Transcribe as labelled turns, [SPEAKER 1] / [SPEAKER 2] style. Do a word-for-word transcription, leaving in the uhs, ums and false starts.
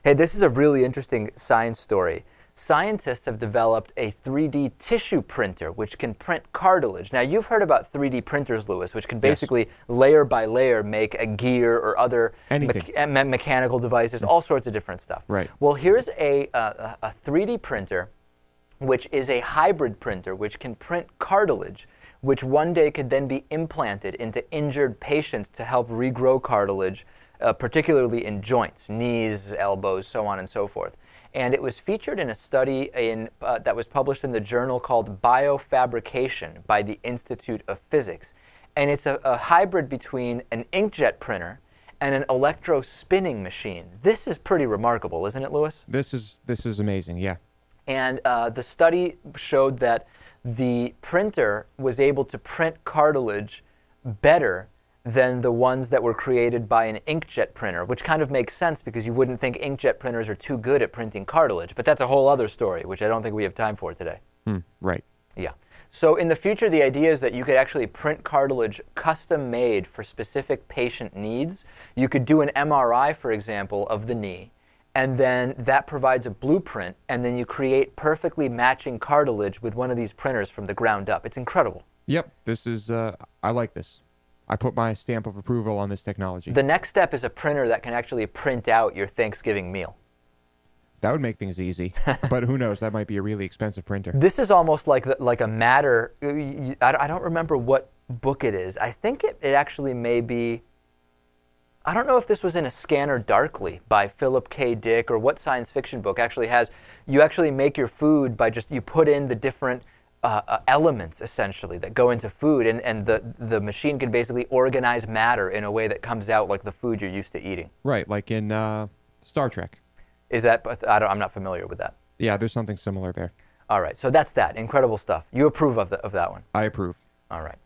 [SPEAKER 1] Hey, this is a really interesting science story. Scientists have developed a three D tissue printer which can print cartilage. Now, you've heard about three D printers, Lewis, which can basically
[SPEAKER 2] Yes.
[SPEAKER 1] layer by layer make a gear or other
[SPEAKER 2] Anything.
[SPEAKER 1] me- me- mechanical devices, all sorts of different stuff.
[SPEAKER 2] Right.
[SPEAKER 1] Well, here's a, uh, a three D printer which is a hybrid printer which can print cartilage, which one day could then be implanted into injured patients to help regrow cartilage, uh, particularly in joints, knees, elbows, so on and so forth. And it was featured in a study in, uh, that was published in the journal called Biofabrication by the Institute of Physics. And it's a, a hybrid between an inkjet printer and an electro-spinning machine. This is pretty remarkable, isn't it, Lewis?
[SPEAKER 2] This is this is amazing. Yeah.
[SPEAKER 1] And uh, the study showed that the printer was able to print cartilage better than the ones that were created by an inkjet printer, which kind of makes sense because you wouldn't think inkjet printers are too good at printing cartilage. But that's a whole other story, which I don't think we have time for today.
[SPEAKER 2] Hmm, right.
[SPEAKER 1] Yeah. So in the future, the idea is that you could actually print cartilage custom made for specific patient needs. You could do an M R I, for example, of the knee, and then that provides a blueprint, and then you create perfectly matching cartilage with one of these printers from the ground up. It's incredible.
[SPEAKER 2] Yep. This is. Uh, I like this. I put my stamp of approval on this technology.
[SPEAKER 1] The next step is a printer that can actually print out your Thanksgiving meal.
[SPEAKER 2] That would make things easy, but who knows? That might be a really expensive printer.
[SPEAKER 1] This is almost like the, like a matter. I I don't remember what book it is. I think it, it actually may be. I don't know if this was in A Scanner Darkly by Philip K. Dick or what science fiction book actually has. You actually make your food by just you put in the different uh, uh, elements essentially that go into food, and, and the the machine can basically organize matter in a way that comes out like the food you're used to eating.
[SPEAKER 2] Right, like in uh, Star Trek.
[SPEAKER 1] Is that? I don't, I'm not familiar with that.
[SPEAKER 2] Yeah, there's something similar there.
[SPEAKER 1] All right, so that's that. Incredible stuff. You approve of the, of that one.
[SPEAKER 2] I approve.
[SPEAKER 1] All right.